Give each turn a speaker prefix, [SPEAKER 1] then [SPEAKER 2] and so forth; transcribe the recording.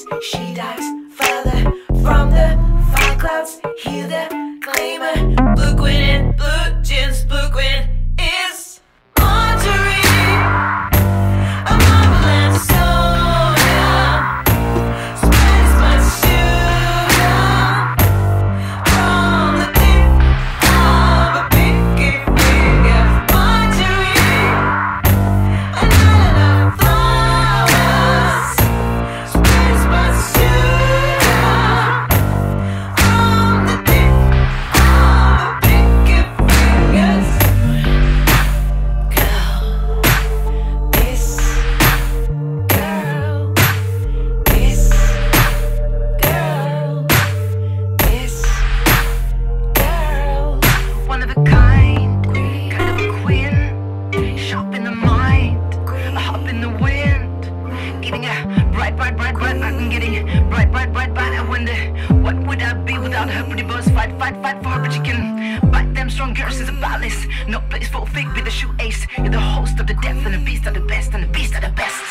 [SPEAKER 1] as she dives further from the fire clouds. Hear the clamour. Blue queen and blue jeans. Blue queen is Marjorie. A marmalade soda. Spreads my sugar from the tip of a pinky finger. Marjorie, another flowers. Spreads my sugar from the tip of a pinky fingers. Girl, this girl, this girl, this girl.
[SPEAKER 2] One of a kind of a queen, sharp in the mind, a hop in the wind, getting a bright, bright, bright, bright. I'm getting bright, bright, bright, bright. I wonder what would I be without her? Pretty boys fight, fight, fight for her, but you can bite them strong girls is a balance. No place for a fake, be the shoe ace. You're the host of the death and the beast are the best, and the beast are the best.